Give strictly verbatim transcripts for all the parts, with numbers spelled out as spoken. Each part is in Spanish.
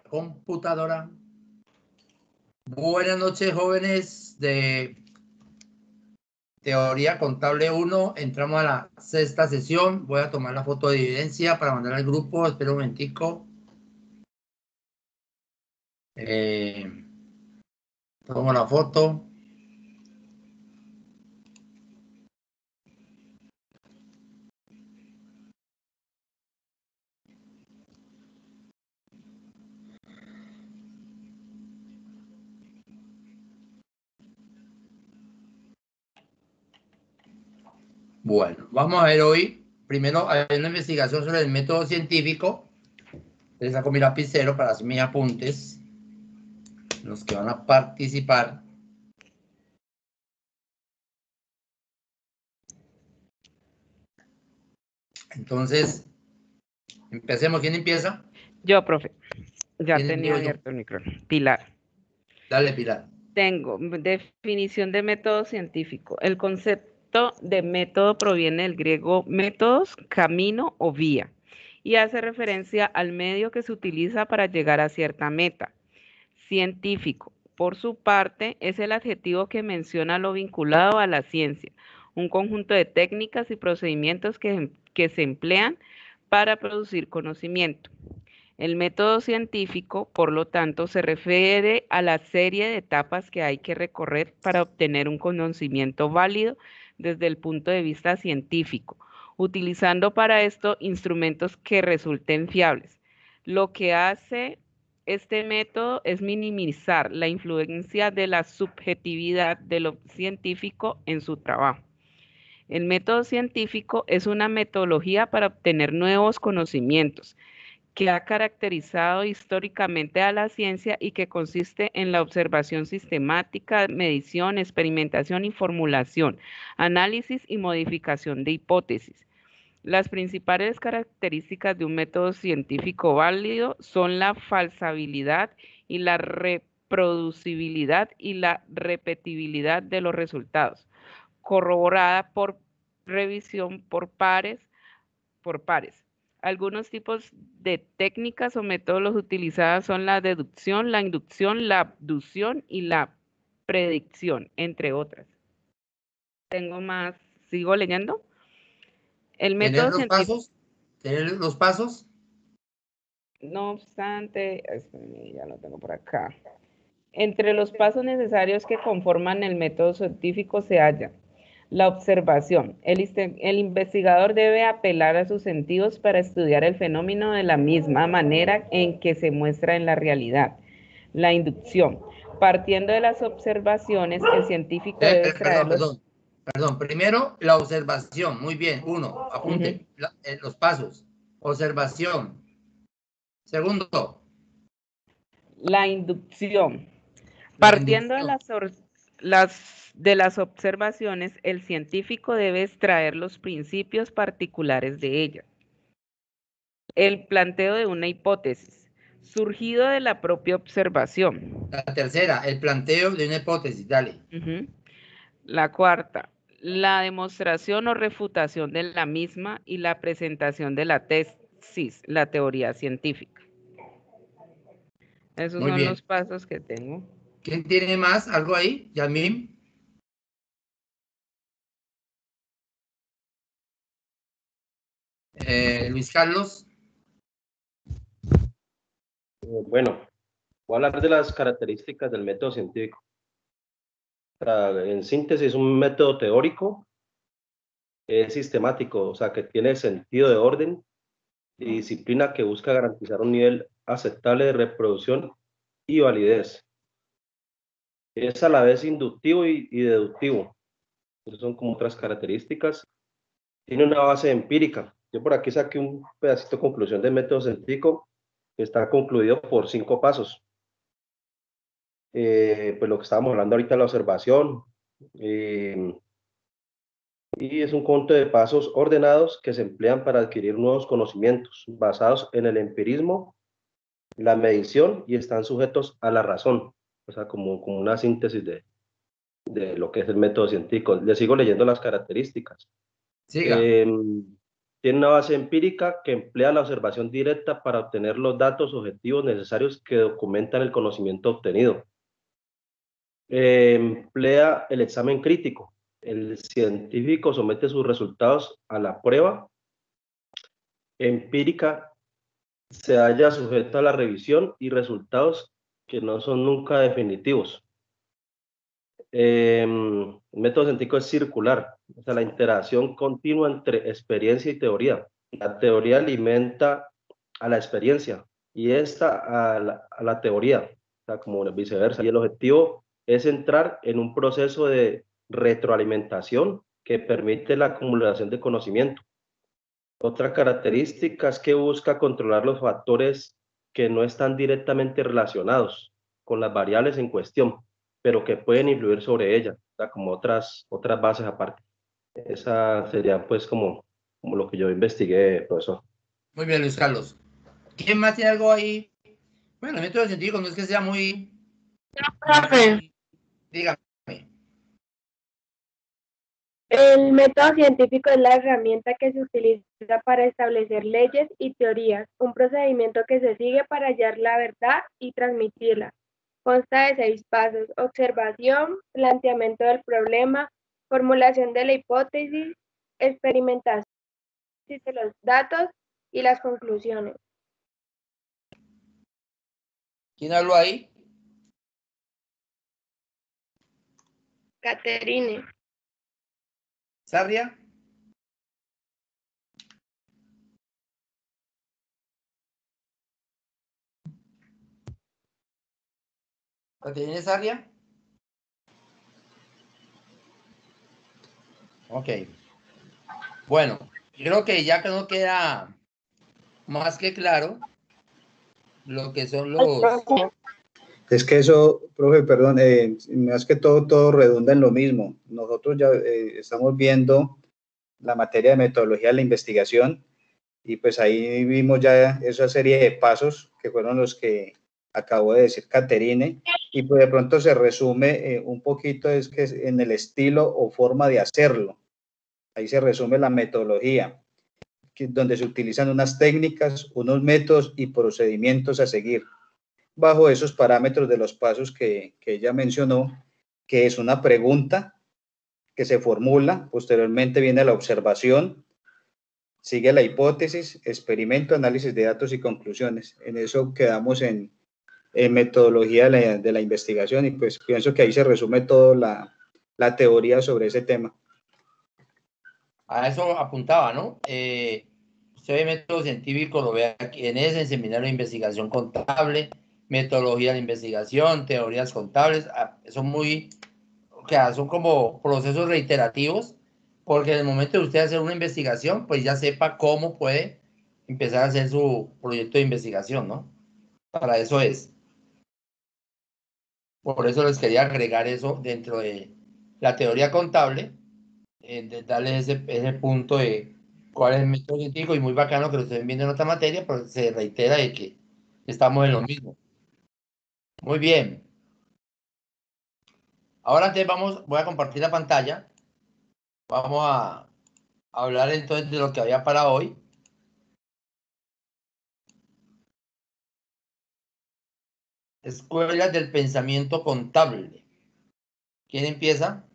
computadora. Buenas noches, jóvenes de Teoría Contable uno. Entramos a la sexta sesión. Voy a tomar la foto de evidencia para mandar al grupo. Espera un momentico. Eh, tomo la foto. Bueno, vamos a ver hoy. Primero hay una investigación sobre el método científico. Les saco mi lapicero para hacer mis apuntes. Los que van a participar. Entonces, empecemos. ¿Quién empieza? Yo, profe. Ya ¿Quién tenía empiezo yo? abierto el micrófono. Pilar. Dale, Pilar. Tengo definición de método científico. El concepto de método proviene del griego métodos, camino o vía, y hace referencia al medio que se utiliza para llegar a cierta meta. Científico, por su parte, es el adjetivo que menciona lo vinculado a la ciencia, un conjunto de técnicas y procedimientos que, que se emplean para producir conocimiento. El método científico, por lo tanto, se refiere a la serie de etapas que hay que recorrer para obtener un conocimiento válido desde el punto de vista científico, utilizando para esto instrumentos que resulten fiables. Lo que hace este método es minimizar la influencia de la subjetividad de lo científico en su trabajo. El método científico es una metodología para obtener nuevos conocimientos, que ha caracterizado históricamente a la ciencia y que consiste en la observación sistemática, medición, experimentación y formulación, análisis y modificación de hipótesis. Las principales características de un método científico válido son la falsabilidad y la reproducibilidad y la repetibilidad de los resultados, corroborada por revisión por pares, por pares. Algunos tipos de técnicas o métodos utilizadas son la deducción, la inducción, la abducción y la predicción, entre otras. Tengo más, ¿sigo leyendo? El método ¿Tener los científico. pasos? ¿Tener los pasos? No obstante, ya lo tengo por acá. Entre los pasos necesarios que conforman el método científico se halla la observación. El, el investigador debe apelar a sus sentidos para estudiar el fenómeno de la misma manera en que se muestra en la realidad. La inducción. Partiendo de las observaciones, el científico Eh, debe extraer perdón, los... perdón, perdón. Primero, la observación. Muy bien. Uno, apunte. Uh-huh. la, eh, los pasos. Observación. Segundo. La inducción. La Partiendo de inducción. las, las, de las observaciones, el científico debe extraer los principios particulares de ella. El planteo de una hipótesis, surgido de la propia observación. La tercera, el planteo de una hipótesis. Dale. Uh-huh. La cuarta, la demostración o refutación de la misma y la presentación de la tesis, la teoría científica. Esos Muy son bien. los pasos que tengo. ¿Quién tiene más? ¿Algo ahí? Yamim. Eh, Luis Carlos. Bueno, voy a hablar de las características del método científico. O sea, en síntesis, es un método teórico, es sistemático, o sea, que tiene sentido de orden y disciplina que busca garantizar un nivel aceptable de reproducción y validez. Es a la vez inductivo y, y deductivo. Esas son como otras características. Tiene una base empírica. Yo por aquí saqué un pedacito de conclusión del método científico que está concluido por cinco pasos. Eh, pues lo que estábamos hablando ahorita, la observación, eh, y es un conjunto de pasos ordenados que se emplean para adquirir nuevos conocimientos basados en el empirismo, la medición y están sujetos a la razón, o sea, como, como una síntesis de, de lo que es el método científico. Le sigo leyendo las características. Siga. Eh, tiene una base empírica que emplea la observación directa para obtener los datos objetivos necesarios que documentan el conocimiento obtenido. Eh, emplea el examen crítico. El científico somete sus resultados a la prueba empírica, se halla sujeto a la revisión y resultados que no son nunca definitivos. Eh, el método científico es circular, o sea, la interacción continua entre experiencia y teoría. La teoría alimenta a la experiencia y esta a la, a la teoría, o sea, como viceversa. Y el objetivo es entrar en un proceso de retroalimentación que permite la acumulación de conocimiento. Otra característica es que busca controlar los factores que no están directamente relacionados con las variables en cuestión, pero que pueden influir sobre ella, o sea, como otras, otras bases aparte. Esa sería pues como, como lo que yo investigué, profesor. Muy bien, Luis Carlos. ¿Quién más tiene algo ahí? Bueno, el método científico no es que sea muy... Profe, Dígame. el método científico es la herramienta que se utiliza para establecer leyes y teorías, un procedimiento que se sigue para hallar la verdad y transmitirla. Consta de seis pasos: observación, planteamiento del problema, formulación de la hipótesis, experimentación de los datos y las conclusiones. ¿Quién habló ahí? Caterine. ¿Sarria? ¿Caterine Sarria? Ok. Bueno, creo que ya que no queda más que claro lo que son los... Es que eso, profe, perdón, eh, más que todo, todo redunda en lo mismo. Nosotros ya eh, estamos viendo la materia de metodología de la investigación y pues ahí vimos ya esa serie de pasos que fueron los que acabó de decir Caterine, y pues de pronto se resume eh, un poquito es que es en el estilo o forma de hacerlo. Ahí se resume la metodología, que, donde se utilizan unas técnicas, unos métodos y procedimientos a seguir bajo esos parámetros de los pasos que, que ella mencionó, que es una pregunta que se formula, posteriormente viene la observación, sigue la hipótesis, experimento, análisis de datos y conclusiones. En eso quedamos en, en metodología de la, de la investigación, y pues pienso que ahí se resume toda la, la teoría sobre ese tema. A eso apuntaba, ¿no? Eh, usted ve método científico, lo ve aquí en ese, en seminario de investigación contable, metodología de investigación, teorías contables, son muy, o sea, son como procesos reiterativos, porque en el momento de usted hacer una investigación, pues ya sepa cómo puede empezar a hacer su proyecto de investigación, ¿no? Para eso es. Por eso les quería agregar eso dentro de la teoría contable, eh, de darles ese, ese punto de cuál es el método científico, y muy bacano que lo estén viendo en otra materia, pero se reitera de que estamos en lo mismo. Muy bien. Ahora entonces vamos, voy a compartir la pantalla. Vamos a hablar entonces de lo que había para hoy. Escuelas del pensamiento contable. ¿Quién empieza?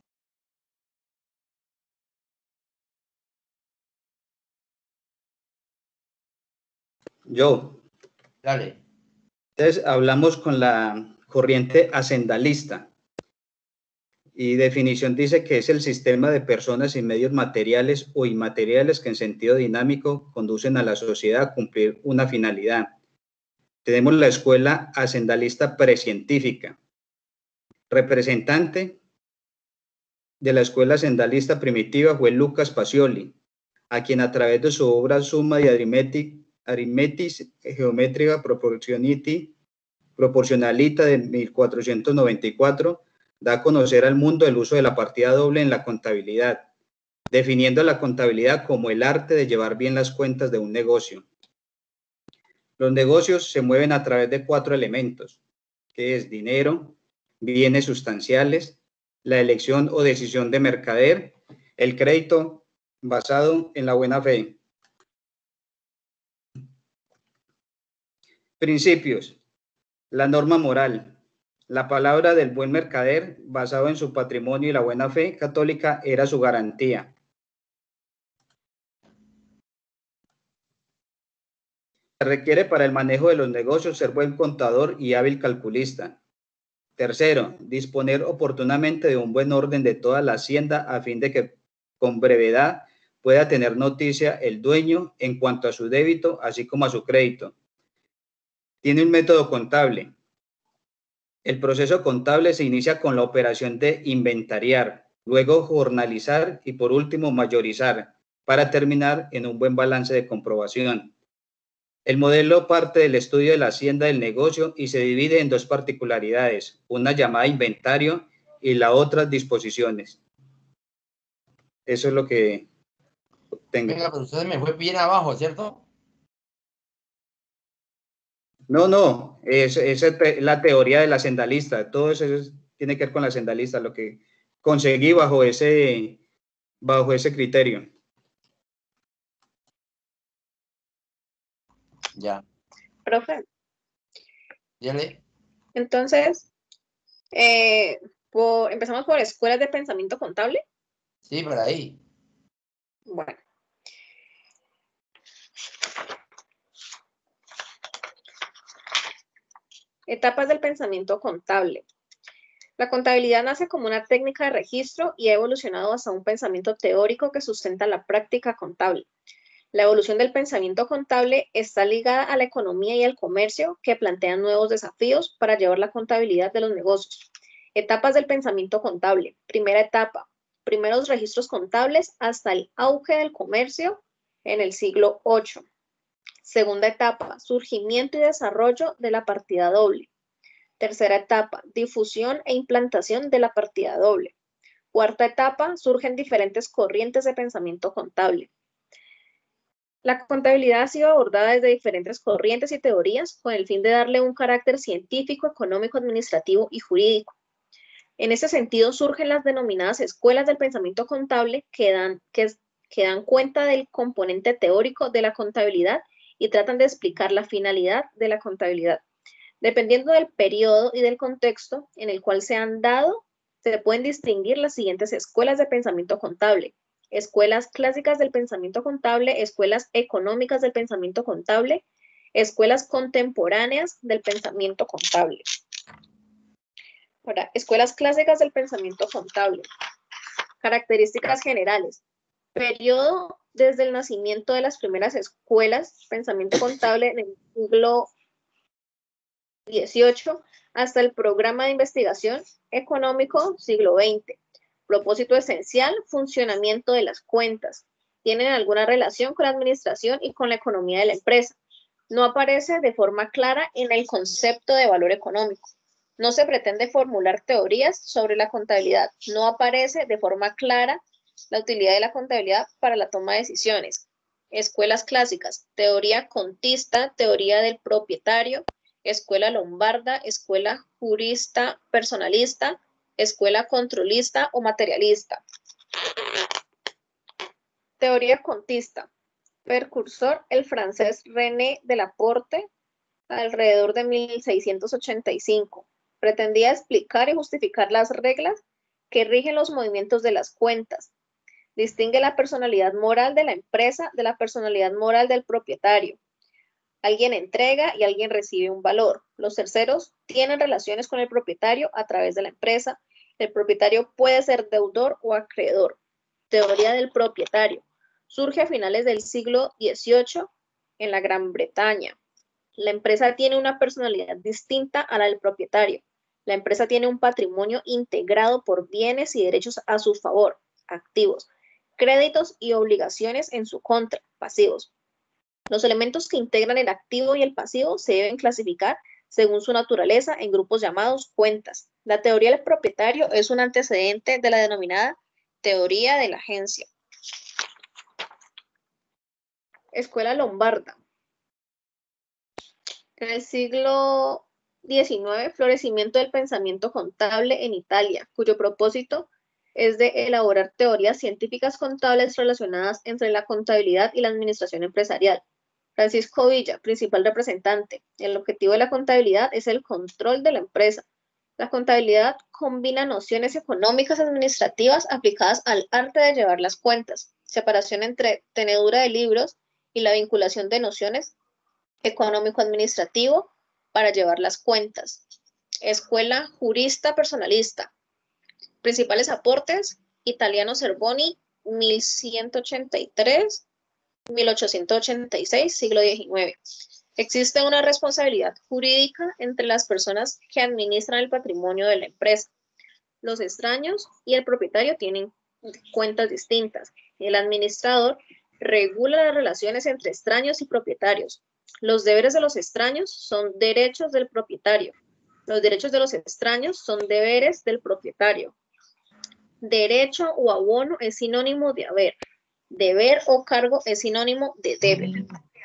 Yo. Dale. Entonces hablamos con la corriente hacendalista, y definición dice que es el sistema de personas y medios materiales o inmateriales que en sentido dinámico conducen a la sociedad a cumplir una finalidad. Tenemos la escuela hacendalista precientífica. Representante de la escuela hacendalista primitiva fue Lucas Pacioli, a quien a través de su obra Summa y Arithmetis Geometrica Proportionality, Proporcionalita de mil cuatrocientos noventa y cuatro, da a conocer al mundo el uso de la partida doble en la contabilidad, definiendo la contabilidad como el arte de llevar bien las cuentas de un negocio. Los negocios se mueven a través de cuatro elementos, que es dinero, bienes sustanciales, la elección o decisión de mercader, el crédito basado en la buena fe. Principios. La norma moral. La palabra del buen mercader, basado en su patrimonio y la buena fe católica, era su garantía. Se requiere para el manejo de los negocios ser buen contador y hábil calculista. Tercero, disponer oportunamente de un buen orden de toda la hacienda a fin de que con brevedad pueda tener noticia el dueño en cuanto a su débito, así como a su crédito. Tiene un método contable. El proceso contable se inicia con la operación de inventariar, luego jornalizar y por último mayorizar, para terminar en un buen balance de comprobación. El modelo parte del estudio de la hacienda del negocio y se divide en dos particularidades, una llamada inventario y la otra disposiciones. Eso es lo que tengo. Venga, pero usted me fue bien abajo, ¿cierto? No, no, es, es la teoría de la hacendalista. Todo eso es, tiene que ver con la hacendalista, lo que conseguí bajo ese, bajo ese criterio. Ya. Profe, Dile. entonces, eh, por- empezamos por escuelas de pensamiento contable. Sí, por ahí. Bueno. Etapas del pensamiento contable. La contabilidad nace como una técnica de registro y ha evolucionado hasta un pensamiento teórico que sustenta la práctica contable. La evolución del pensamiento contable está ligada a la economía y al comercio, que plantean nuevos desafíos para llevar la contabilidad de los negocios. Etapas del pensamiento contable. Primera etapa, primeros registros contables hasta el auge del comercio en el siglo ocho. Segunda etapa, surgimiento y desarrollo de la partida doble. Tercera etapa, difusión e implantación de la partida doble. Cuarta etapa, surgen diferentes corrientes de pensamiento contable. La contabilidad ha sido abordada desde diferentes corrientes y teorías con el fin de darle un carácter científico, económico, administrativo y jurídico. En ese sentido surgen las denominadas escuelas del pensamiento contable que dan, que, que dan cuenta del componente teórico de la contabilidad y tratan de explicar la finalidad de la contabilidad. Dependiendo del periodo y del contexto en el cual se han dado, se pueden distinguir las siguientes escuelas de pensamiento contable. Escuelas clásicas del pensamiento contable, escuelas económicas del pensamiento contable, escuelas contemporáneas del pensamiento contable. Ahora, escuelas clásicas del pensamiento contable. Características generales. Periodo desde el nacimiento de las primeras escuelas, pensamiento contable en el siglo dieciocho hasta el programa de investigación económico siglo veinte. Propósito esencial, funcionamiento de las cuentas. Tienen alguna relación con la administración y con la economía de la empresa. No aparece de forma clara en el concepto de valor económico. No se pretende formular teorías sobre la contabilidad. No aparece de forma clara la utilidad de la contabilidad para la toma de decisiones. Escuelas clásicas, teoría contista, teoría del propietario, escuela lombarda, escuela jurista personalista, escuela controlista o materialista. Teoría contista. Precursor, el francés René Delaporte, alrededor de mil seiscientos ochenta y cinco. Pretendía explicar y justificar las reglas que rigen los movimientos de las cuentas. Distingue la personalidad moral de la empresa de la personalidad moral del propietario. Alguien entrega y alguien recibe un valor. Los terceros tienen relaciones con el propietario a través de la empresa. El propietario puede ser deudor o acreedor. Teoría del propietario. Surge a finales del siglo dieciocho en la Gran Bretaña. La empresa tiene una personalidad distinta a la del propietario. La empresa tiene un patrimonio integrado por bienes y derechos a su favor, activos, créditos y obligaciones en su contra, pasivos. Los elementos que integran el activo y el pasivo se deben clasificar según su naturaleza en grupos llamados cuentas. La teoría del propietario es un antecedente de la denominada teoría de la agencia. Escuela lombarda. En el siglo diecinueve, florecimiento del pensamiento contable en Italia, cuyo propósito es de elaborar teorías científicas contables relacionadas entre la contabilidad y la administración empresarial. Francisco Villa, principal representante. El objetivo de la contabilidad es el control de la empresa. La contabilidad combina nociones económicas administrativas aplicadas al arte de llevar las cuentas, separación entre tenedura de libros y la vinculación de nociones económico-administrativo para llevar las cuentas. Escuela jurista personalista. Principales aportes: Italiano Cervoni, mil ciento ochenta y tres a mil ochocientos ochenta y seis, siglo diecinueve. Existe una responsabilidad jurídica entre las personas que administran el patrimonio de la empresa. Los extraños y el propietario tienen cuentas distintas. El administrador regula las relaciones entre extraños y propietarios. Los deberes de los extraños son derechos del propietario. Los derechos de los extraños son deberes del propietario. Derecho o abono es sinónimo de haber. Deber o cargo es sinónimo de deber.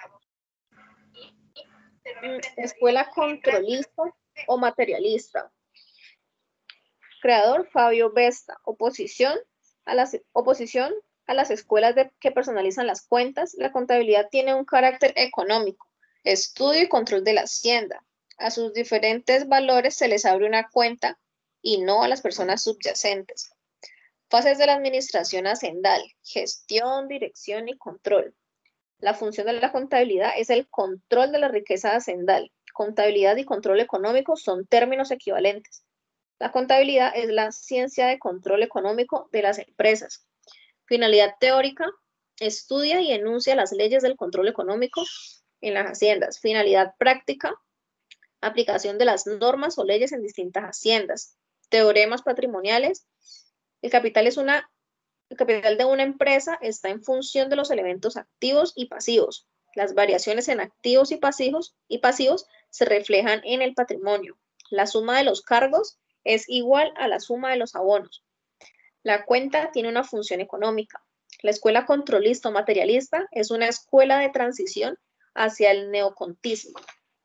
Escuela controlista o materialista. Creador: Fabio Vesta. Oposición a las, oposición a las escuelas de, que personalizan las cuentas. La contabilidad tiene un carácter económico, estudio y control de la hacienda. A sus diferentes valores se les abre una cuenta y no a las personas subyacentes. Fases de la administración hacendal: gestión, dirección y control. La función de la contabilidad es el control de la riqueza hacendal. Contabilidad y control económico son términos equivalentes. La contabilidad es la ciencia de control económico de las empresas. Finalidad teórica: estudia y enuncia las leyes del control económico en las haciendas. Finalidad práctica: aplicación de las normas o leyes en distintas haciendas. Teoremas patrimoniales: el capital es una El capital de una empresa está en función de los elementos activos y pasivos. Las variaciones en activos y pasivos, y pasivos se reflejan en el patrimonio. La suma de los cargos es igual a la suma de los abonos. La cuenta tiene una función económica. La escuela controlista o materialista es una escuela de transición hacia el neocontismo.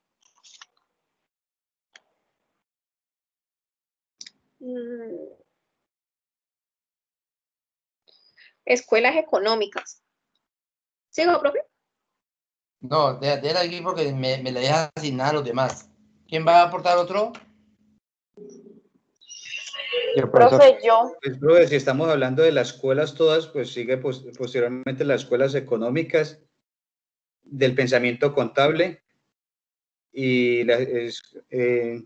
Mm. Escuelas económicas. ¿Sigo, profe? No, déjala aquí porque me, me la deja sin nada a los demás. ¿Quién va a aportar otro? Yo, profesor. Profe, yo. Pues, profe, si estamos hablando de las escuelas todas, pues sigue pos posteriormente las escuelas económicas, del pensamiento contable y, la, es, eh,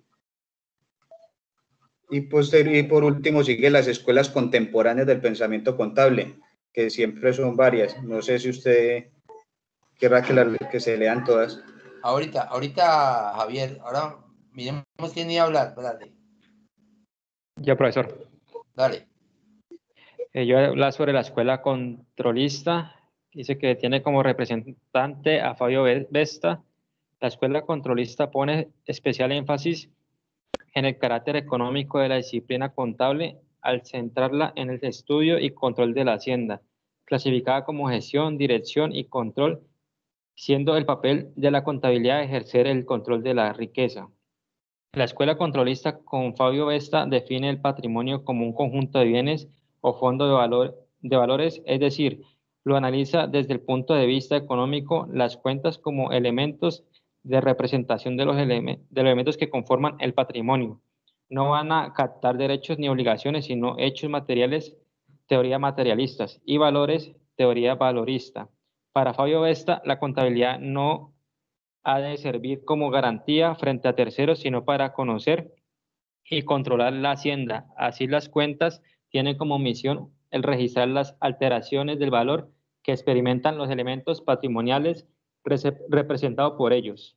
y, posterior, y por último sigue las escuelas contemporáneas del pensamiento contable, que siempre son varias. No sé si usted querrá que, la, que se lean todas. Ahorita, ahorita, Javier, ahora miremos quién iba a hablar, espérate. Yo, profesor. Dale. Eh, yo voy a hablar sobre la escuela controlista. Dice que tiene como representante a Fabio Vesta. La escuela controlista pone especial énfasis en el carácter económico de la disciplina contable al centrarla en el estudio y control de la hacienda, clasificada como gestión, dirección y control, siendo el papel de la contabilidad ejercer el control de la riqueza. La escuela controlista con Fabio Vesta define el patrimonio como un conjunto de bienes o fondo de, valor, de valores, es decir, lo analiza desde el punto de vista económico, las cuentas como elementos de representación de los, eleme de los elementos que conforman el patrimonio. No van a captar derechos ni obligaciones, sino hechos materiales, teoría materialistas, y valores, teoría valorista. Para Fabio Vesta, la contabilidad no ha de servir como garantía frente a terceros, sino para conocer y controlar la hacienda. Así, las cuentas tienen como misión el registrar las alteraciones del valor que experimentan los elementos patrimoniales representados por ellos.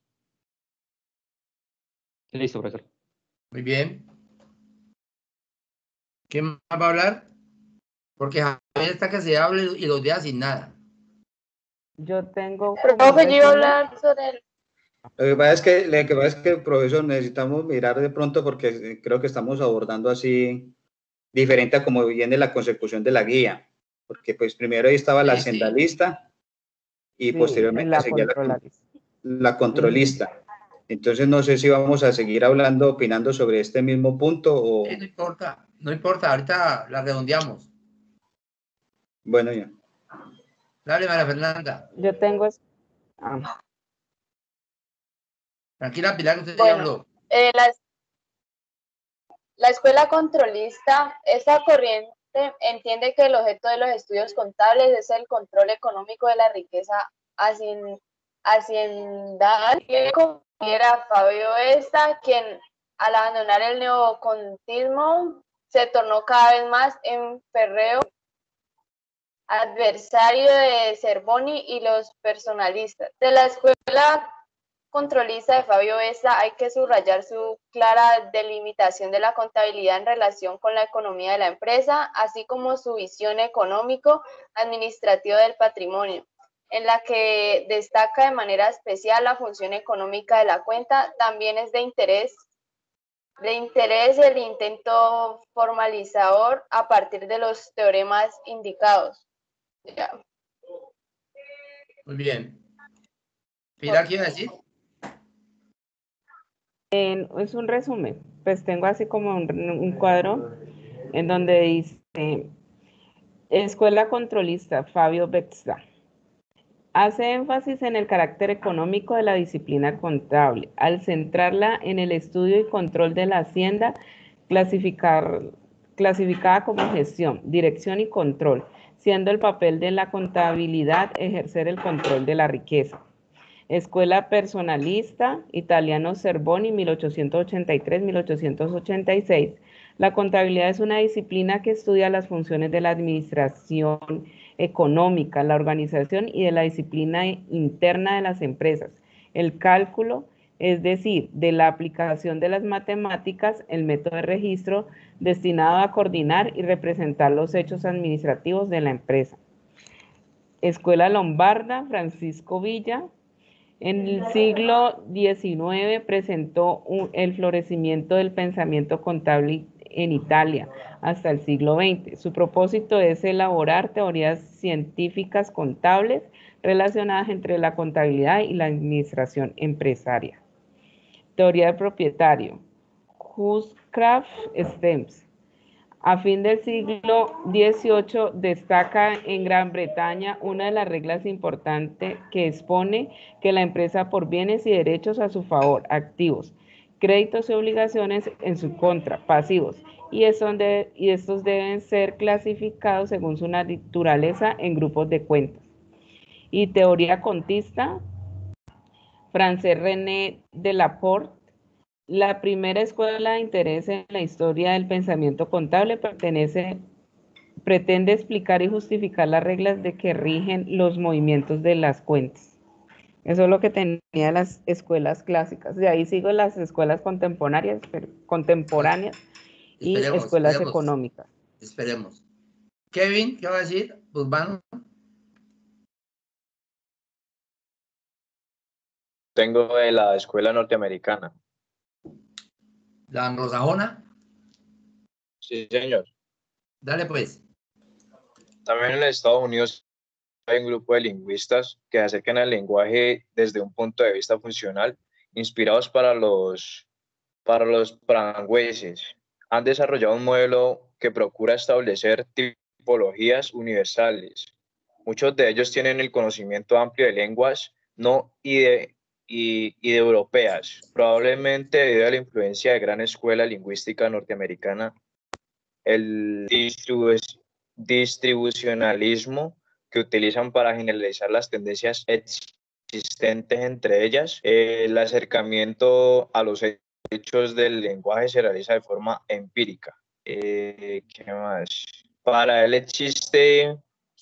Listo, profesor. Muy bien. ¿Quién más va a hablar? Porque Javier está que se hable y los deja sin nada. Yo tengo... Profe, yo iba a hablar sobre el... Lo que pasa es que, lo que pasa es que, profesor, necesitamos mirar de pronto porque creo que estamos abordando así diferente a como viene la consecución de la guía, porque pues primero ahí estaba la Sí, sí. hacendalista y Sí, posteriormente la seguía la, controlarista. la controlista. Entonces no sé si vamos a seguir hablando, opinando sobre este mismo punto o... Sí, no importa, no importa, ahorita la redondeamos. Bueno, ya. Dale, María Fernanda. Yo tengo... Ah. Tranquila, Pilar, que usted ya Bueno, habló. eh, la, la escuela controlista, esta corriente entiende que el objeto de los estudios contables es el control económico de la riqueza hacien- haciendal, que considera Fabio Vesta, quien al abandonar el neocontismo se tornó cada vez más en férreo adversario de Cervoni y los personalistas. De la escuela controlista de Fabio Vesta hay que subrayar su clara delimitación de la contabilidad en relación con la economía de la empresa, así como su visión económico-administrativa del patrimonio, en la que destaca de manera especial la función económica de la cuenta. También es de interés de interés el intento formalizador a partir de los teoremas indicados. Ya. Muy bien. Pilar, ¿qué iba a decir? En- es un resumen, pues tengo así como un, un cuadro en donde dice, escuela controlista, Fabio Vesta. Hace énfasis en el carácter económico de la disciplina contable, al centrarla en el estudio y control de la hacienda, clasificar, clasificada como gestión, dirección y control, siendo el papel de la contabilidad ejercer el control de la riqueza. Escuela personalista, italiano Cervoni, mil ochocientos ochenta y tres a mil ochocientos ochenta y seis. La contabilidad es una disciplina que estudia las funciones de la administración económica, la organización y de la disciplina interna de las empresas. El cálculo, es decir, de la aplicación de las matemáticas, el método de registro destinado a coordinar y representar los hechos administrativos de la empresa. Escuela Lombarda, Francisco Villa. En el siglo diecinueve presentó un, el florecimiento del pensamiento contable en Italia hasta el siglo veinte. Su propósito es elaborar teorías científicas contables relacionadas entre la contabilidad y la administración empresaria. Teoría del propietario. Huscraft Stems. A fin del siglo dieciocho destaca en Gran Bretaña una de las reglas importantes que expone que la empresa por bienes y derechos a su favor, activos, créditos y obligaciones en su contra, pasivos, y, es donde, y estos deben ser clasificados según su naturaleza en grupos de cuentas. Y teoría contista, Francés René de Laporte. La primera escuela de interés en la historia del pensamiento contable pertenece, pretende explicar y justificar las reglas de que rigen los movimientos de las cuentas. Eso es lo que tenía las escuelas clásicas. De ahí sigo las escuelas contemporáneas, contemporáneas y Esperemos, escuelas esperemos, económicas. Esperemos. Kevin, ¿qué va a decir? Urbano. Tengo de la escuela norteamericana. ¿La anglosajona? Sí, señor. Dale pues. También en Estados Unidos hay un grupo de lingüistas que acercan el lenguaje desde un punto de vista funcional, inspirados para los, para los parangüeses. Han desarrollado un modelo que procura establecer tipologías universales. Muchos de ellos tienen el conocimiento amplio de lenguas no y de, y, y de europeas, probablemente debido a la influencia de gran escuela lingüística norteamericana. El distribu distribucionalismo que utilizan para generalizar las tendencias existentes entre ellas. El acercamiento a los hechos del lenguaje se realiza de forma empírica. Eh, ¿Qué más? Para él existe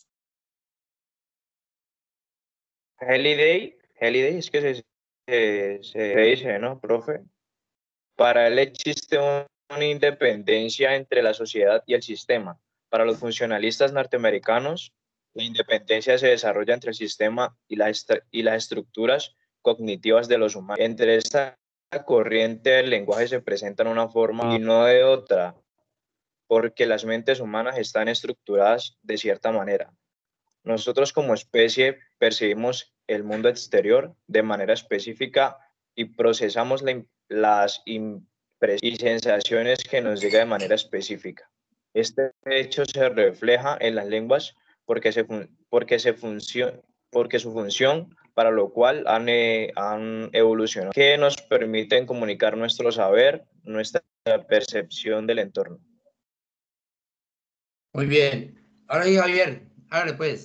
Halliday, Halliday es que se, se, se dice, ¿no, profe? Para él existe un una independencia entre la sociedad y el sistema. Para los funcionalistas norteamericanos, la independencia se desarrolla entre el sistema y, la y las estructuras cognitivas de los humanos. Entre esta corriente del lenguaje se presenta en una forma y no de otra, porque las mentes humanas están estructuradas de cierta manera. Nosotros como especie percibimos el mundo exterior de manera específica y procesamos la, las y sensaciones que nos llega de manera específica. Este hecho se refleja en las lenguas porque, se porque, se función, porque su función para lo cual han, eh, han evolucionado, que nos permiten comunicar nuestro saber, nuestra percepción del entorno. Muy bien. Ahora sí, Javier, hágale pues.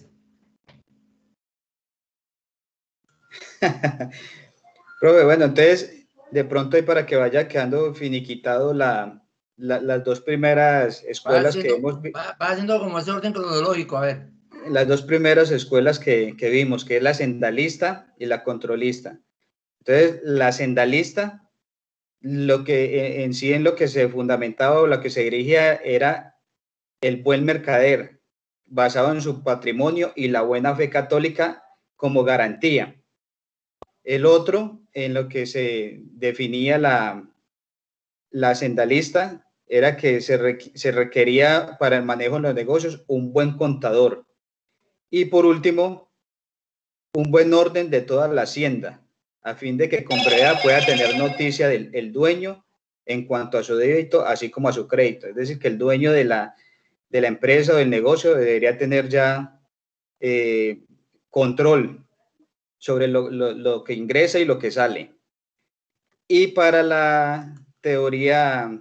Profe, bueno, entonces, de pronto y para que vaya quedando finiquitado la, la, las dos primeras Va escuelas haciendo, que hemos visto. va, va haciendo como ese orden cronológico, a ver. Las dos primeras escuelas que, que vimos, que es la sendalista y la controlista. Entonces, la sendalista, lo que en sí en lo que se fundamentaba o lo que se dirigía era el buen mercader, basado en su patrimonio y la buena fe católica como garantía. El otro, en lo que se definía la, la sendalista, era que se, requ se requería para el manejo de los negocios un buen contador. Y por último, un buen orden de toda la hacienda, a fin de que con brevedad pueda tener noticia del el dueño en cuanto a su débito, así como a su crédito. Es decir, que el dueño de la, de la empresa o del negocio debería tener ya eh, control sobre lo, lo, lo que ingresa y lo que sale. Y para la teoría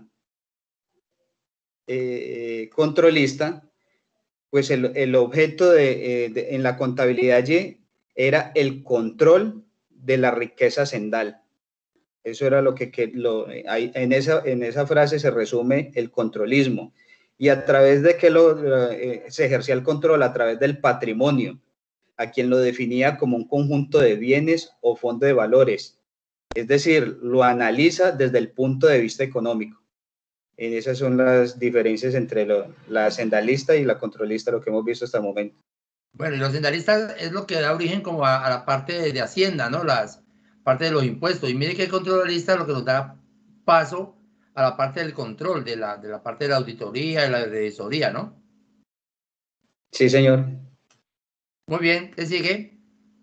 eh, controlista, pues el, el objeto de, eh, de, en la contabilidad allí era el control de la riqueza sendal. Eso era lo que, que lo, hay, en, esa, en esa frase se resume el controlismo. Y a través de que lo, eh, se ejercía el control, a través del patrimonio, a quien lo definía como un conjunto de bienes o fondo de valores. Es decir, lo analiza desde el punto de vista económico. Esas son las diferencias entre lo, la sendalista y la controlista, lo que hemos visto hasta el momento. Bueno, y los sendalistas es lo que da origen como a, a la parte de, de Hacienda, ¿no? Las parte de los impuestos. Y mire que el controlista es lo que nos da paso a la parte del control, de la, de la parte de la auditoría y la revisoría, ¿no? Sí, señor. Muy bien, ¿qué sigue?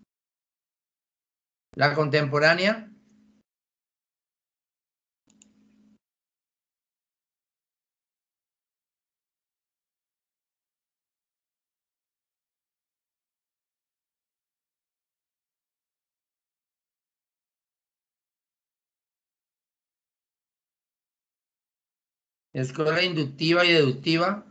La contemporánea. Escuela inductiva y deductiva.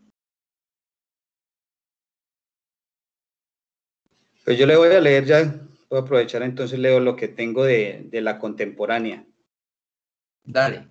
Pues yo le voy a leer ya, voy a aprovechar entonces leo lo que tengo de, de la contemporánea. Dale.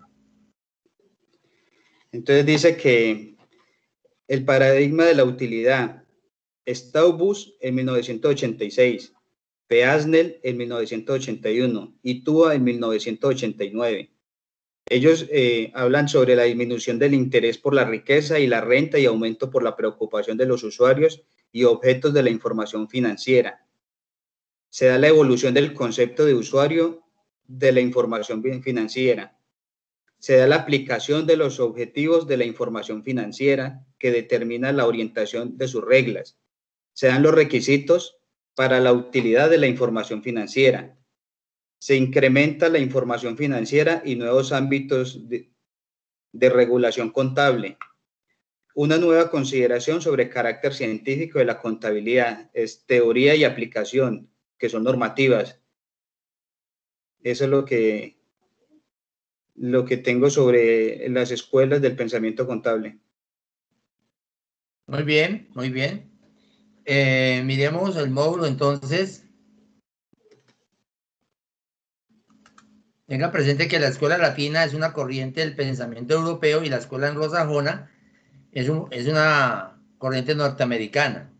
Entonces dice que el paradigma de la utilidad, Staubus en mil novecientos ochenta y seis, Peasnel en mil novecientos ochenta y uno y Tua en mil novecientos ochenta y nueve. Ellos eh, hablan sobre la disminución del interés por la riqueza y la renta y aumento por la preocupación de los usuarios y objetos de la información financiera. Se da la evolución del concepto de usuario de la información financiera. Se da la aplicación de los objetivos de la información financiera que determina la orientación de sus reglas. Se dan los requisitos para la utilidad de la información financiera. Se incrementa la información financiera y nuevos ámbitos de, de regulación contable. Una nueva consideración sobre carácter científico de la contabilidad es teoría y aplicación, que son normativas. Eso es lo que, lo que tengo sobre las escuelas del pensamiento contable. Muy bien, muy bien. Eh, miremos el módulo entonces. Tenga presente que la escuela latina es una corriente del pensamiento europeo y la escuela anglosajona es, un, es una corriente norteamericana.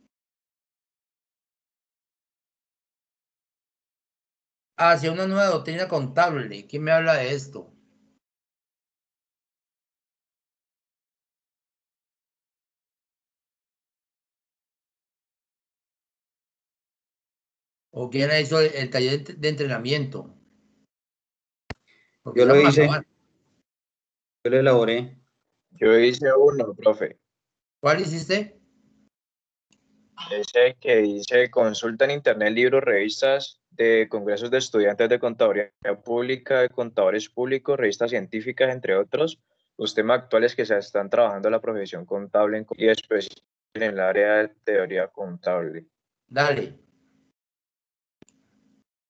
Hacia una nueva doctrina contable. ¿Quién me habla de esto? ¿O quién hizo el, el taller de entrenamiento? Porque Yo lo hice, acabar. yo lo elaboré. Yo hice uno, profe. ¿Cuál hiciste? Ese que dice, consulta en internet libros, revistas de congresos de estudiantes de contaduría pública, de contadores públicos, revistas científicas, entre otros, los temas actuales que se están trabajando en la profesión contable en, y especialmente en el área de teoría contable. Dale.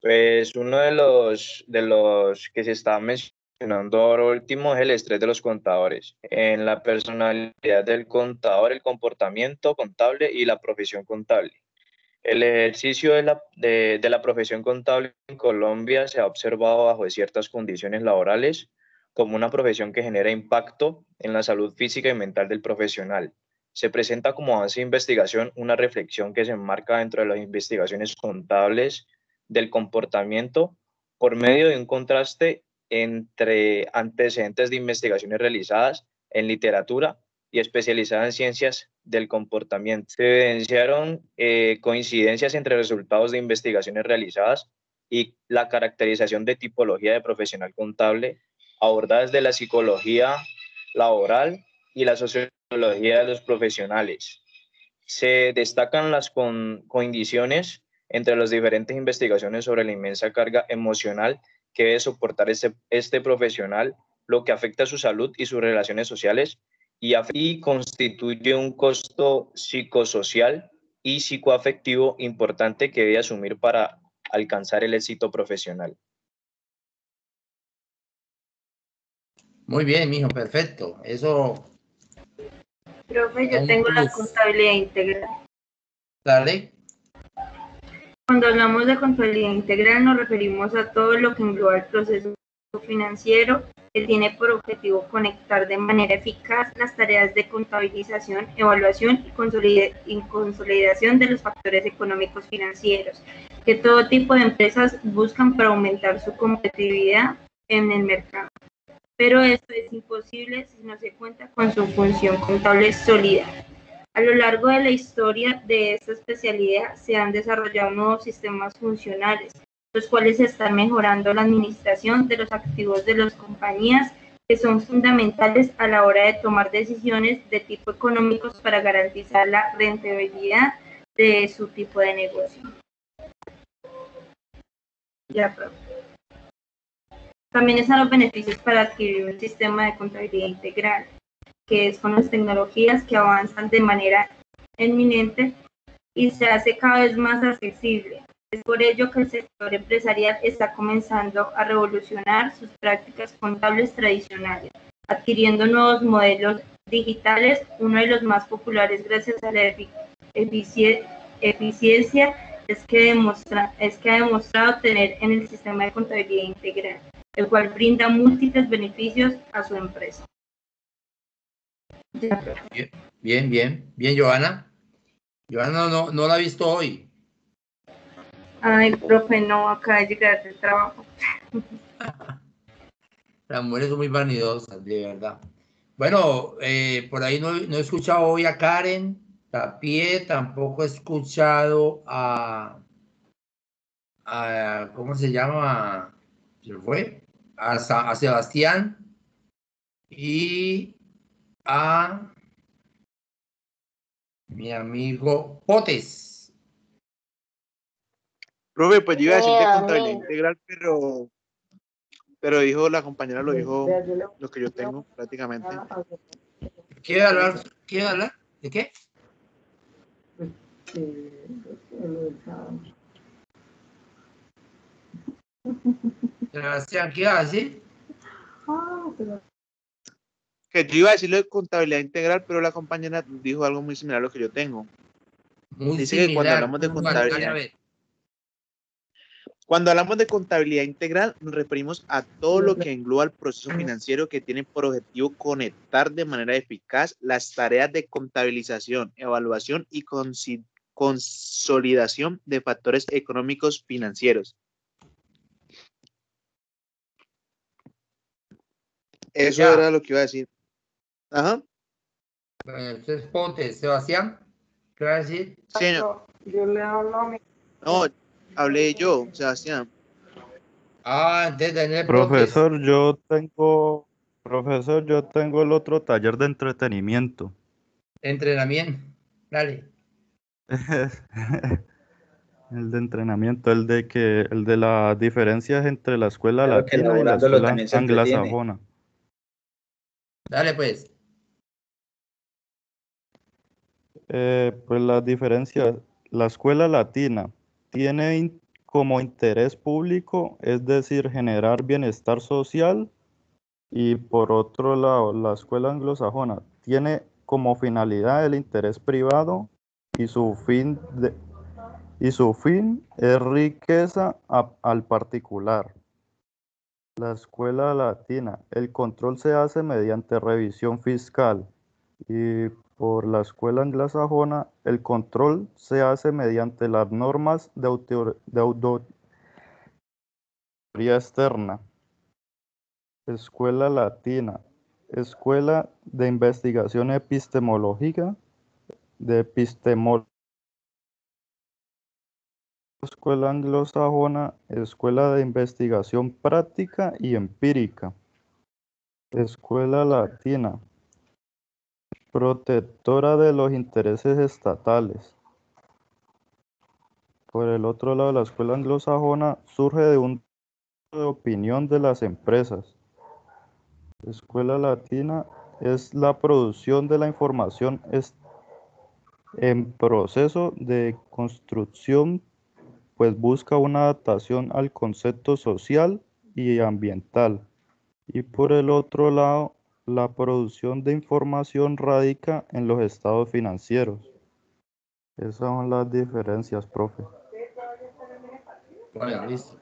Pues uno de los, de los que se está mencionando ahora último es el estrés de los contadores. En la personalidad del contador, el comportamiento contable y la profesión contable. El ejercicio de la, de, de la profesión contable en Colombia se ha observado bajo ciertas condiciones laborales como una profesión que genera impacto en la salud física y mental del profesional. Se presenta como avance de investigación una reflexión que se enmarca dentro de las investigaciones contables del comportamiento por medio de un contraste entre antecedentes de investigaciones realizadas en literatura y especializada en ciencias del comportamiento. Se evidenciaron eh, coincidencias entre resultados de investigaciones realizadas y la caracterización de tipología de profesional contable abordada desde la psicología laboral y la sociología de los profesionales. Se destacan las con, condiciones entre las diferentes investigaciones sobre la inmensa carga emocional que debe soportar este, este profesional, lo que afecta a su salud y sus relaciones sociales, y, y constituye un costo psicosocial y psicoafectivo importante que debe asumir para alcanzar el éxito profesional. Muy bien, mijo, perfecto. Eso. Profe, yo Un tengo la plus. contabilidad integral. Dale. Cuando hablamos de contabilidad integral nos referimos a todo lo que engloba el proceso financiero que tiene por objetivo conectar de manera eficaz las tareas de contabilización, evaluación y, consolida- y consolidación de los factores económicos financieros que todo tipo de empresas buscan para aumentar su competitividad en el mercado. Pero esto es imposible si no se cuenta con su función contable sólida. A lo largo de la historia de esta especialidad se han desarrollado nuevos sistemas funcionales, los cuales están mejorando la administración de los activos de las compañías, que son fundamentales a la hora de tomar decisiones de tipo económicos para garantizar la rentabilidad de su tipo de negocio. Ya, profe. También están los beneficios para adquirir un sistema de contabilidad integral, que es con las tecnologías que avanzan de manera eminente y se hace cada vez más accesible. Es por ello que el sector empresarial está comenzando a revolucionar sus prácticas contables tradicionales, adquiriendo nuevos modelos digitales, uno de los más populares gracias a la efic efici eficiencia es que, demostra es que ha demostrado tener en el sistema de contabilidad integral, el cual brinda múltiples beneficios a su empresa. Bien, bien, bien, bien, Johanna. Johanna no, no la he visto hoy. Ay, profe, no, acaba de llegar del trabajo. Las mujeres son muy vanidosas, de verdad. Bueno, eh, por ahí no, no he escuchado hoy a Karen Tapie, tampoco he escuchado a, a ¿cómo se llama? ¿Se fue? A, a Sebastián y a mi amigo Potes. Profe, pues yo iba a decir de contabilidad integral, pero, pero dijo, la compañera lo dijo, lo que yo tengo prácticamente. ¿Quiere hablar? ¿Quiere hablar? ¿De qué? Sebastián, ¿qué iba a decir? Que yo iba a decirlo de contabilidad integral, pero la compañera dijo algo muy similar a lo que yo tengo. Muy Dice similar. que cuando hablamos de contabilidad, cuando hablamos de contabilidad integral, nos referimos a todo lo que engloba el proceso financiero que tiene por objetivo conectar de manera eficaz las tareas de contabilización, evaluación y consolidación de factores económicos financieros. Eso ya era lo que iba a decir. Ajá. Bueno, entonces ponte, Sebastián, ¿qué va a decir? Sí, señor. Yo le hablo. No, hablé yo, Sebastián. Ah, entonces Daniel Profesor, Pontes. yo tengo, profesor, yo tengo el otro taller de entretenimiento. Entrenamiento, dale. El de entrenamiento, el de que, el de las diferencias entre la escuela Claro que latina y la elaborándolo escuela también se entretiene. anglosajona. Dale pues. Eh, pues las diferencias, la escuela latina tiene in- como interés público, es decir, generar bienestar social. Y por otro lado, la escuela anglosajona tiene como finalidad el interés privado y su fin, de, y su fin es riqueza a, al particular. La escuela latina, el control se hace mediante revisión fiscal, y por la escuela anglosajona, el control se hace mediante las normas de autor, de auditoría externa. Escuela latina, escuela de investigación epistemológica, de epistemología. Escuela anglosajona, escuela de investigación práctica y empírica. Escuela latina, protectora de los intereses estatales. Por el otro lado, la escuela anglosajona surge de un de opinión de las empresas. Escuela latina es la producción de la información es en proceso de construcción, pues busca una adaptación al concepto social y ambiental. Y por el otro lado, la producción de información radica en los estados financieros. Esas son las diferencias, profe. Bueno, listo.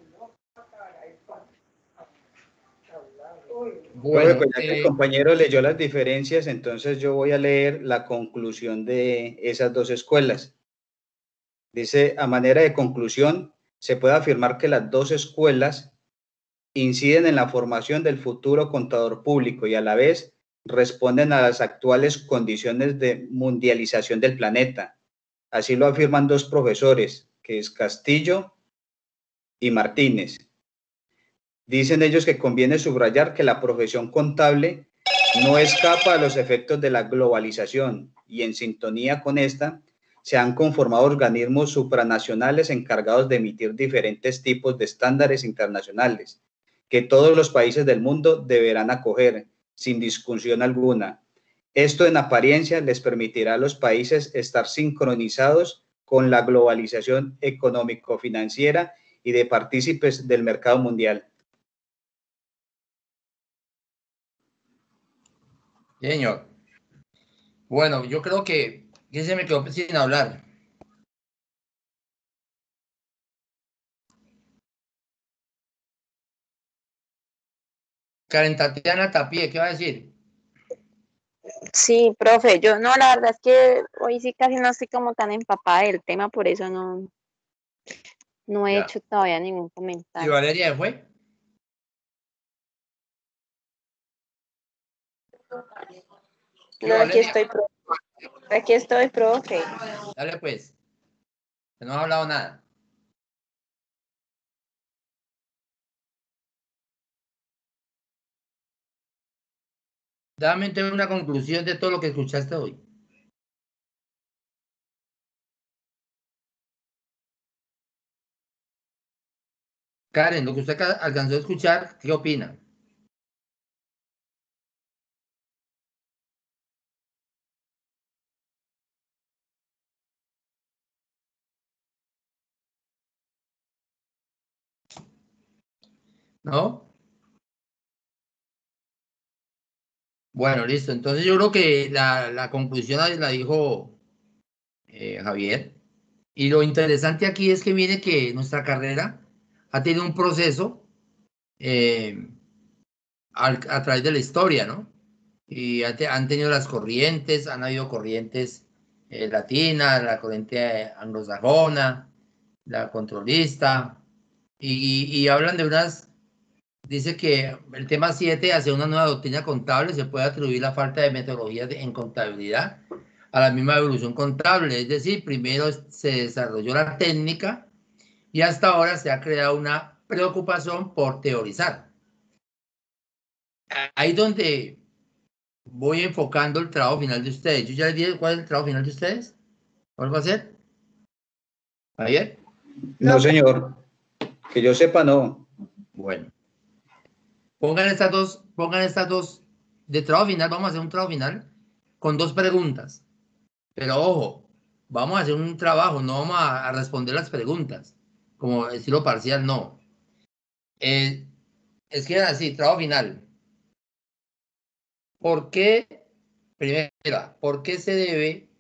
Bueno, Bueno, pues ya que el eh, compañero leyó las diferencias, entonces yo voy a leer la conclusión de esas dos escuelas. Dice, a manera de conclusión, se puede afirmar que las dos escuelas inciden en la formación del futuro contador público y a la vez responden a las actuales condiciones de mundialización del planeta. Así lo afirman dos profesores, que es Castillo y Martínez. Dicen ellos que conviene subrayar que la profesión contable no escapa a los efectos de la globalización y en sintonía con esta se han conformado organismos supranacionales encargados de emitir diferentes tipos de estándares internacionales que todos los países del mundo deberán acoger sin discusión alguna. Esto en apariencia les permitirá a los países estar sincronizados con la globalización económico-financiera y de partícipes del mercado mundial. señor. Bueno, yo creo que, que se me quedó sin hablar. Karen Tatiana Tapie, ¿qué va a decir? Sí, profe, yo no, la verdad es que hoy sí casi no estoy como tan empapada del tema, por eso no, no he Ya. hecho todavía ningún ¿Y comentario. Valeria fue? ¿Qué, No, aquí Valeria? estoy, profe. Aquí estoy, profe. Dale pues, que no ha hablado nada. Dame entonces una conclusión de todo lo que escuchaste hoy. Karen, lo que usted ca- alcanzó a escuchar, ¿qué opina? ¿No? Bueno, listo. Entonces yo creo que la, la conclusión ahí la dijo eh, Javier. Y lo interesante aquí es que viene que nuestra carrera ha tenido un proceso eh, al- a través de la historia, ¿no? Y ha te- han tenido las corrientes, han habido corrientes eh, latinas, la corriente eh, anglosajona, la controlista, y, y- y hablan de unas, dice que el tema siete, hacia una nueva doctrina contable, se puede atribuir la falta de metodología de- en contabilidad a la misma evolución contable, es decir, primero se desarrolló la técnica y hasta ahora se ha creado una preocupación por teorizar. Ahí donde voy enfocando el trabajo final de ustedes. Yo ya les dije cuál es el trabajo final de ustedes. ¿Cuál va a ser? ¿Ayer? No, señor. Que yo sepa, no. Bueno. Pongan estas dos, pongan estas dos de trabajo final. Vamos a hacer un trabajo final con dos preguntas. Pero ojo, vamos a hacer un trabajo, no vamos a, a responder las preguntas. como estilo parcial, no. Eh, escriban así, trabajo final. ¿Por qué? Primera, ¿por qué se debe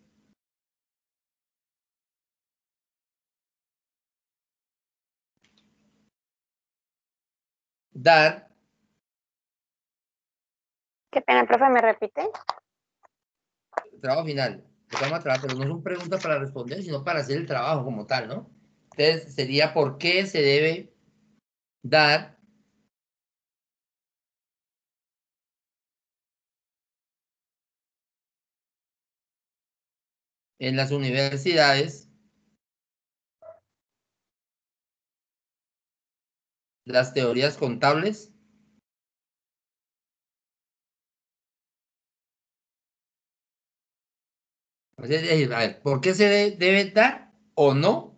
dar? Qué pena, profe, ¿me repite? Trabajo final. Vamos a trabajar, pero no son preguntas para responder, sino para hacer el trabajo como tal, ¿no? Entonces, sería ¿por qué se debe dar en las universidades las teorías contables? O sea, es decir, a ver, ¿por qué se de- debe dar o no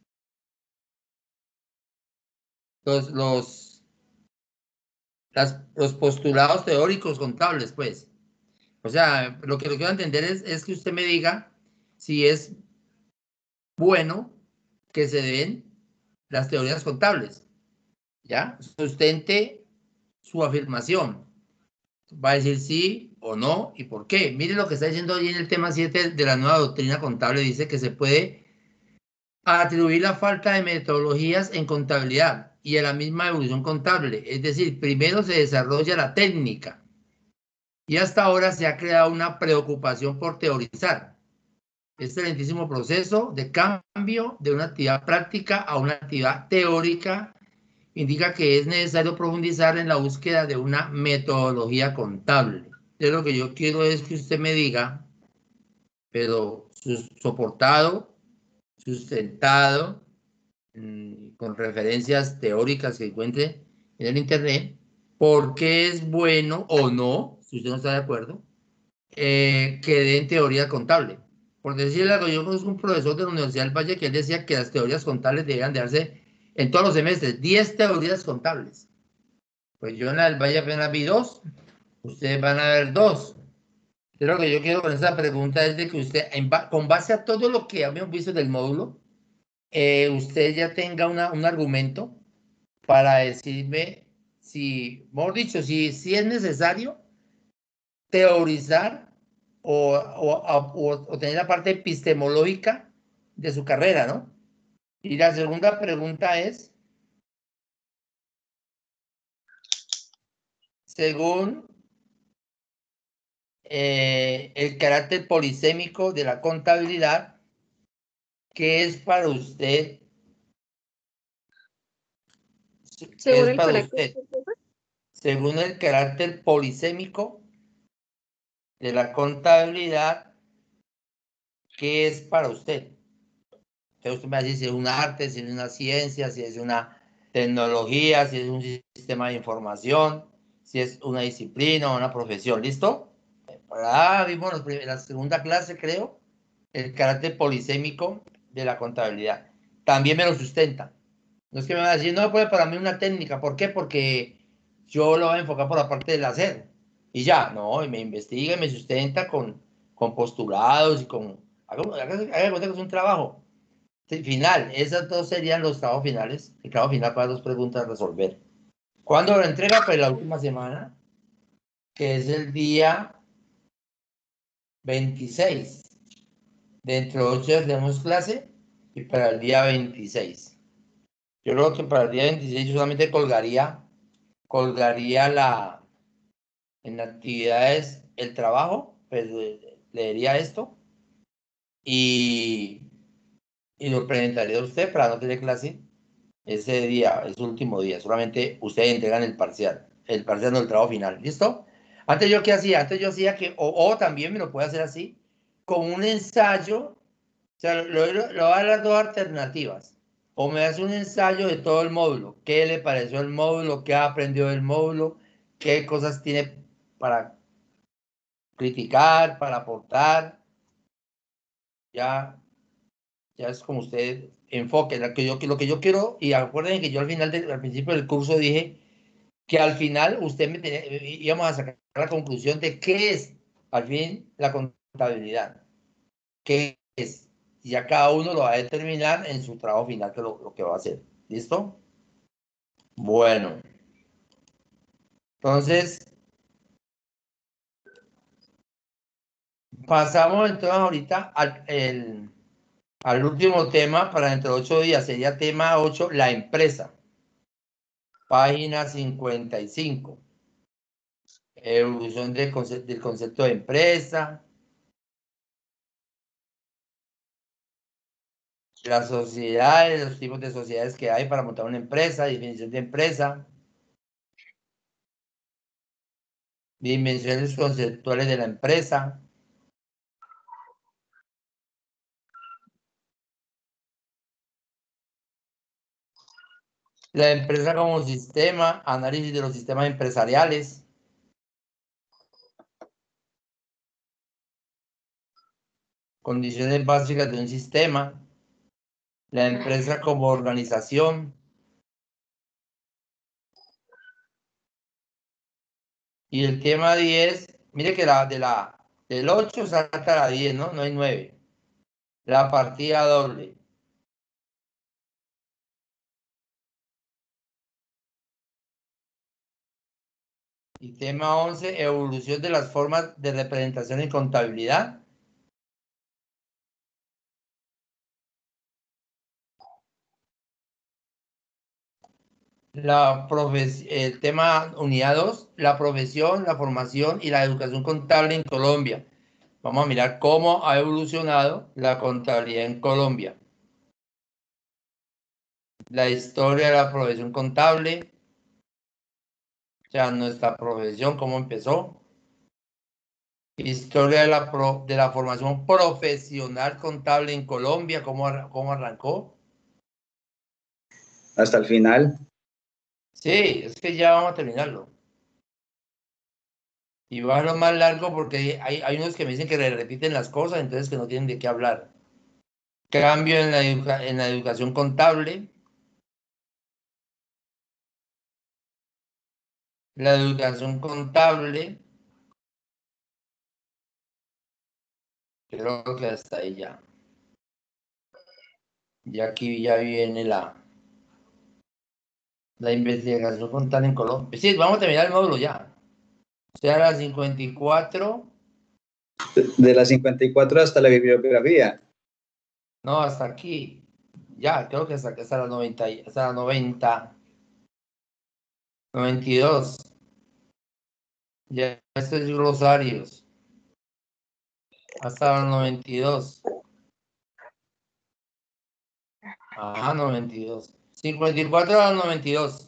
los, los, las- los postulados teóricos contables, pues? O sea, lo que lo que quiero entender es, es que usted me diga si es bueno que se den las teorías contables, ¿ya? Sustente su afirmación. Va a decir sí o no y por qué. Mire lo que está diciendo hoy en el tema siete de la nueva doctrina contable. Dice que se puede atribuir la falta de metodologías en contabilidad y a la misma evolución contable. Es decir, primero se desarrolla la técnica y hasta ahora se ha creado una preocupación por teorizar. Este lentísimo proceso de cambio de una actividad práctica a una actividad teórica indica que es necesario profundizar en la búsqueda de una metodología contable. Entonces, lo que yo quiero es que usted me diga, pero soportado, sustentado, mmm, con referencias teóricas que encuentre en el internet, por qué es bueno o no, si usted no está de acuerdo, eh, que den teoría contable. Por decirle algo, yo conozco un profesor de la Universidad del Valle que él decía que las teorías contables debían de darse en todos los semestres, diez teorías contables. Pues yo en la del Valle apenas vi dos, ustedes van a ver dos. Pero lo que yo quiero con esa pregunta es de que usted, en ba con base a todo lo que habíamos visto del módulo, eh, usted ya tenga una, un argumento para decirme si, mejor dicho, si, si es necesario teorizar o, o, o, o tener la parte epistemológica de su carrera, ¿no? Y la segunda pregunta es, según eh, el carácter polisémico de la contabilidad, ¿qué es para usted? ¿Qué Según es el para carácter, usted? Según el carácter polisémico de la contabilidad, ¿qué es para usted? Entonces usted me va a decir si es un arte, si es una ciencia, si es una tecnología, si es un sistema de información, si es una disciplina o una profesión. ¿Listo? Ah, vimos en la segunda clase, creo, el carácter polisémico de la contabilidad. También me lo sustenta. No es que me va a decir, no, pues para mí una técnica. ¿Por qué? Porque yo lo voy a enfocar por la parte del hacer. Y ya, no, y me investiga y me sustenta con, con postulados y con... Haga cuenta que es un trabajo final. Esas dos serían los trabajos finales. El trabajo final para dos preguntas a resolver. ¿Cuándo lo entrega? Pues la última semana, que es el día veintiséis. Dentro de ocho días tenemos clase y para el día veintiséis. Yo creo que para el día veintiséis yo solamente colgaría, colgaría la, en actividades el trabajo, pues leería esto y, y lo presentaría a usted para no tener clase ese día, ese último día. Solamente ustedes entregan el parcial, el parcial no el trabajo final. ¿Listo? Antes yo qué hacía, antes yo hacía que, o, o también me lo puede hacer así, con un ensayo. O sea, le voy a dar las dos alternativas. O me hace un ensayo de todo el módulo. ¿Qué le pareció el módulo? ¿Qué aprendió del módulo? ¿Qué cosas tiene para criticar, para aportar? Ya, ya es como usted enfoque. Lo que yo, lo que yo quiero, y acuérdense que yo al final, del, al principio del curso dije que al final usted me tenía, íbamos a sacar la conclusión de qué es al fin la contabilidad. ¿Qué es? Y ya cada uno lo va a determinar en su trabajo final, que lo, lo que va a hacer. ¿Listo? Bueno. Entonces, pasamos entonces ahorita al, el, al último tema para dentro de ocho días. Sería tema ocho, la empresa. Página cincuenta y cinco. Evolución del concepto, del concepto de empresa. Las sociedades, los tipos de sociedades que hay para montar una empresa, definición de empresa. Dimensiones conceptuales de la empresa. La empresa como sistema, análisis de los sistemas empresariales. Condiciones básicas de un sistema. La empresa como organización. Y el tema diez, mire que la, de la, del ocho salta la diez, ¿no? No hay nueve. La partida doble. Y tema once, evolución de las formas de representación y contabilidad. La profes el tema unidad dos, la profesión, la formación y la educación contable en Colombia. Vamos a mirar cómo ha evolucionado la contabilidad en Colombia. La historia de la profesión contable. O sea, nuestra profesión, cómo empezó. Historia de la, pro, de la formación profesional contable en Colombia, cómo, cómo arrancó. Hasta el final. Sí, es que ya vamos a terminarlo. Y va a lo más largo porque hay, hay unos que me dicen que le repiten las cosas, entonces que no tienen de qué hablar. Cambio en la, educa en la educación contable. La educación contable. Creo que hasta ahí ya. Y aquí ya viene la, la investigación contable en Colombia. Sí, vamos a terminar el módulo ya. O sea, la cincuenta y cuatro. De la cincuenta y cuatro hasta la bibliografía. No, hasta aquí. Ya, creo que hasta, hasta la noventa, hasta la noventa. noventa y dos. Ya, estos es glosarios. Hasta la noventa y dos. Ajá, noventa y dos. cincuenta y cuatro a la noventa y dos.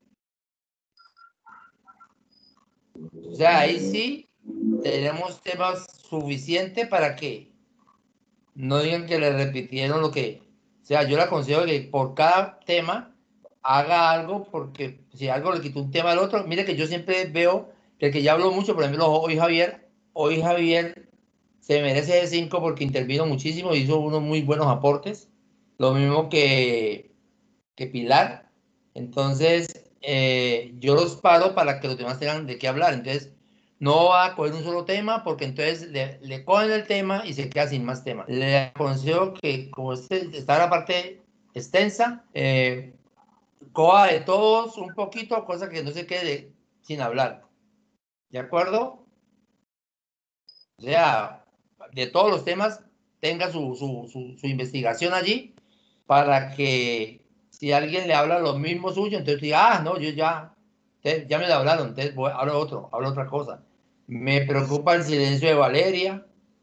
O sea, ahí sí tenemos temas suficientes para que no digan que le repitieron lo que... O sea, yo le aconsejo que por cada tema haga algo, porque si algo le quitó un tema al otro, mire que yo siempre veo que el que ya habló mucho, por ejemplo, hoy Javier, hoy Javier se merece ese cinco porque intervino muchísimo y hizo unos muy buenos aportes. Lo mismo que, que Pilar. Entonces, eh, yo los paro para que los demás tengan de qué hablar. Entonces, no va a coger un solo tema porque entonces le, le cogen el tema y se queda sin más tema. Le aconsejo que, como este, está la parte extensa, eh, coja de todos un poquito, cosa que no se quede sin hablar. ¿De acuerdo? O sea, de todos los temas, tenga su, su, su, su investigación allí para que si alguien le habla lo mismo suyo, entonces diga, ah, no, yo ya, ya me lo hablaron, entonces voy, hablo otro, hablo otra cosa. Me preocupa el silencio de Valeria.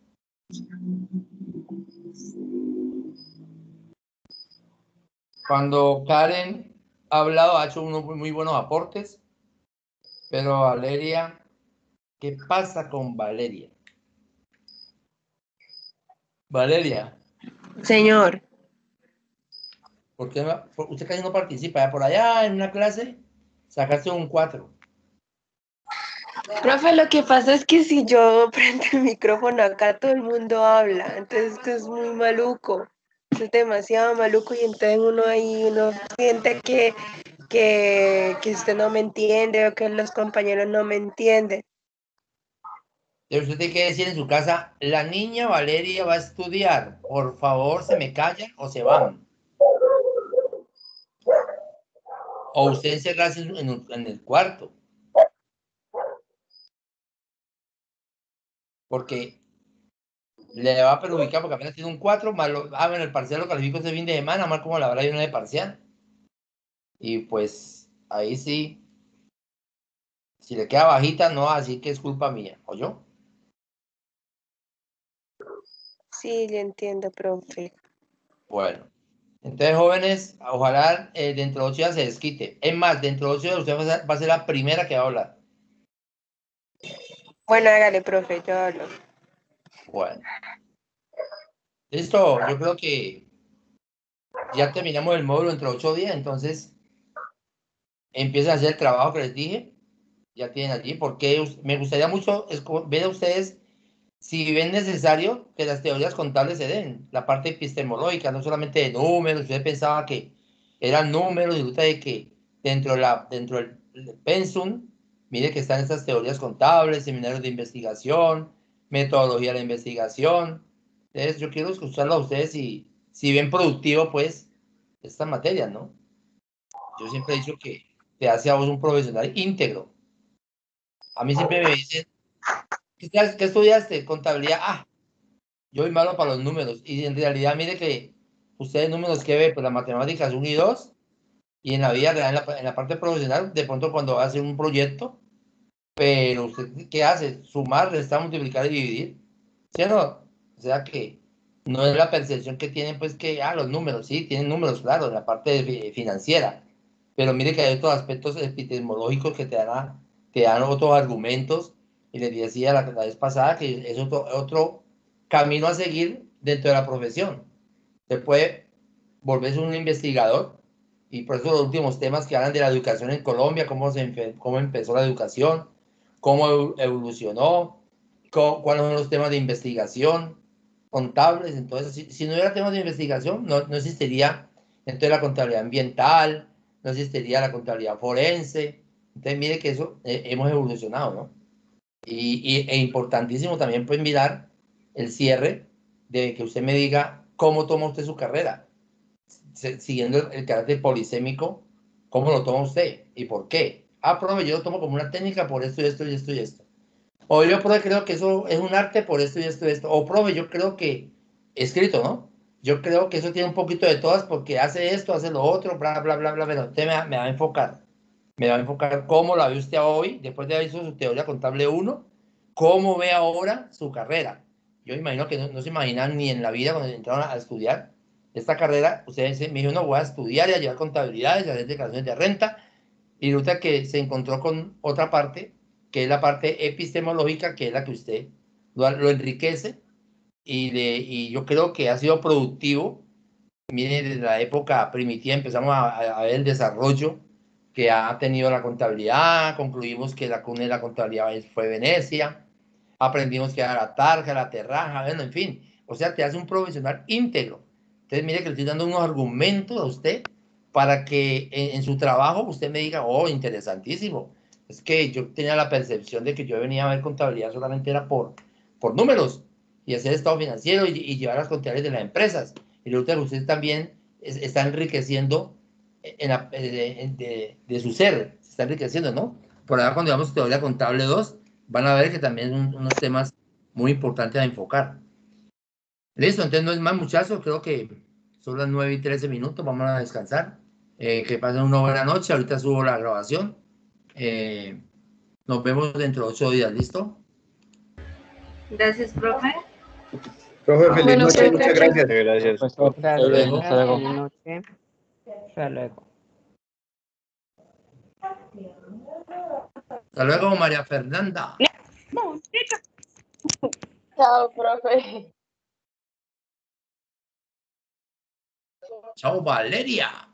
Cuando Karen ha hablado, ha hecho unos muy buenos aportes, pero Valeria, ¿qué pasa con Valeria? Valeria. Señor. ¿Por qué no, usted casi no participa? Por allá en una clase sacaste un cuatro. Profe, lo que pasa es que si yo prendo el micrófono acá, todo el mundo habla. Entonces, esto es muy maluco. Esto es demasiado maluco y entonces uno ahí, uno siente que, que, que usted no me entiende o que los compañeros no me entienden. Pero usted tiene que decir en su casa, la niña Valeria va a estudiar. Por favor, se me callan o se van. O usted encerrarse en, en, en el cuarto. Porque le va a perjudicar porque apenas tiene un cuatro, más lo, ah, bueno, el parcial lo califico este fin de semana, más como la verdad hay una de parcial. Y pues ahí sí, si le queda bajita, no, así que es culpa mía, ¿o yo? Sí, yo entiendo, profe. Bueno, entonces jóvenes, ojalá eh, dentro de ocho días se desquite. Es más, dentro de ocho días usted va a, ser, va a ser la primera que va a hablar. Bueno, hágale, profe, yo hablo. Bueno. Listo, yo creo que ya terminamos el módulo entre ocho días, entonces empiezan a hacer el trabajo que les dije. Ya tienen allí, porque me gustaría mucho ver a ustedes si ven necesario que las teorías contables se den, la parte epistemológica, no solamente de números. Usted pensaba que eran números y resulta de que dentro, de la, dentro del pensum, mire que están estas teorías contables, seminarios de investigación, metodología de la investigación. Entonces yo quiero escucharlo a ustedes y si ven productivo pues esta materia, ¿no? Yo siempre he dicho que te hace a vos un profesional íntegro. A mí siempre me dicen, ¿qué, qué estudiaste? Contabilidad. Ah, yo soy malo para los números. Y en realidad, mire que ustedes números que ve, pues las matemáticas uno y dos, y en la vida real, en la, en la parte profesional, de pronto cuando va a hacer un proyecto, pero usted, ¿qué hace? Sumar, restar, multiplicar y dividir. ¿Sí o no? O sea que no es la percepción que tienen, pues que, ah, los números, sí, tienen números, claro, en la parte de, financiera. Pero mire que hay otros aspectos epistemológicos que te dan, te dan otros argumentos. Y les decía la, la vez pasada que es otro, otro camino a seguir dentro de la profesión. Se puede volverse un investigador, y por eso los últimos temas que hablan de la educación en Colombia, cómo, se, cómo empezó la educación, cómo evolucionó, cómo, cuáles son los temas de investigación contables. Entonces, si, si no hubiera temas de investigación, no, no existiría entonces la contabilidad ambiental, no existiría la contabilidad forense. Entonces, mire que eso eh, hemos evolucionado, ¿no? Y, y, e importantísimo también pues mirar el cierre de que usted me diga cómo toma usted su carrera, Se, siguiendo el, el carácter polisémico, cómo lo toma usted y por qué. Ah, profe, yo lo tomo como una técnica por esto y esto y esto y esto. O yo, profe, creo que eso es un arte por esto y esto y esto. O, profe, yo creo que, escrito, ¿no? Yo creo que eso tiene un poquito de todas porque hace esto, hace lo otro, bla, bla, bla, bla, pero usted me, me va a enfocar. Me va a enfocar cómo la ve usted hoy, después de haber hecho su teoría contable uno, cómo ve ahora su carrera. Yo imagino que no, no se imaginan ni en la vida cuando entraron a estudiar esta carrera. Ustedes me dijeron, no, voy a estudiar y a llevar contabilidades, a hacer declaraciones de renta, y resulta que se encontró con otra parte, que es la parte epistemológica, que es la que usted lo, lo enriquece, y, de, y yo creo que ha sido productivo. Miren, desde la época primitiva empezamos a, a ver el desarrollo que ha tenido la contabilidad. Concluimos que la cuna de la contabilidad fue Venecia, aprendimos que era la tarja, la terraja, bueno, en fin, o sea, te hace un profesional íntegro. Entonces, mire que le estoy dando unos argumentos a usted para que en, en su trabajo usted me diga, oh, interesantísimo. Es que yo tenía la percepción de que yo venía a ver contabilidad solamente era por, por números y hacer estado financiero y, y llevar las contabilidades de las empresas. Y resulta que usted también es, está enriqueciendo en la, de, de, de su ser, se está enriqueciendo, ¿no? Por ahora cuando digamos teoría contable dos, van a ver que también son unos temas muy importantes a enfocar. Listo, entonces no es más, muchachos, creo que son las nueve y trece minutos, vamos a descansar. Eh, que pasen una buena noche, ahorita subo la grabación. Eh, nos vemos dentro de ocho días, ¿listo? Gracias, profe. Profe, feliz Bueno, noche, profe, muchas gracias. Gracias. Profesor, Hasta hasta luego. luego. Hasta luego. Buenas noches. Hasta luego. Hasta luego, María Fernanda. Chao, profe. Chao, Valeria.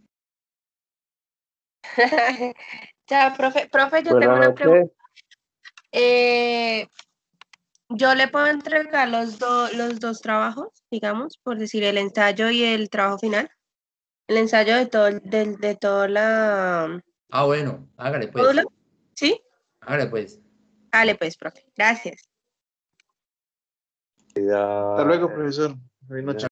Chao, profe. Profe, yo tengo una pregunta. Eh, yo le puedo entregar los, do, los dos trabajos, digamos, por decir el ensayo y el trabajo final. El ensayo de todo, de, de toda la... Ah, bueno, hágale pues. ¿Módulo? ¿Sí? Hágale pues. Dale pues, profe. Gracias. Hasta luego, profesor. Buenas noches.